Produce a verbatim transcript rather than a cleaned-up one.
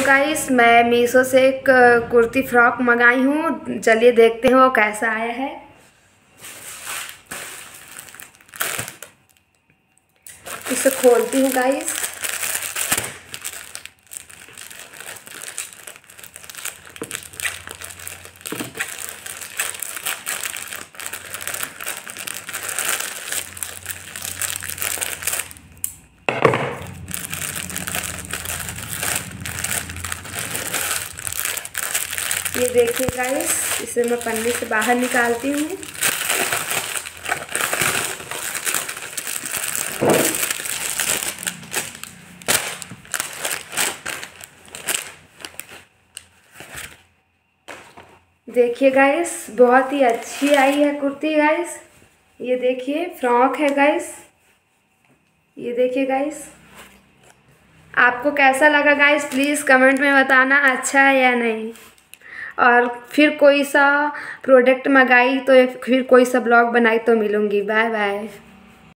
Guys, मैं मीशो से एक कुर्ती फ्रॉक मंगाई हूँ। चलिए देखते हैं वो कैसा आया है। इसे खोलती हूँ गाइस। ये देखिए गाइस, इसे मैं पन्नी से बाहर निकालती हूँ। देखिए गाइस, बहुत ही अच्छी आई है कुर्ती गाइस। ये देखिए फ्रॉक है गाइस। ये देखिए गाइस, आपको कैसा लगा गाइस प्लीज़ कमेंट में बताना, अच्छा है या नहीं। और फिर कोई सा प्रोडक्ट मंगाई तो फिर कोई सा ब्लॉग बनाई तो मिलूँगी। Bye bye.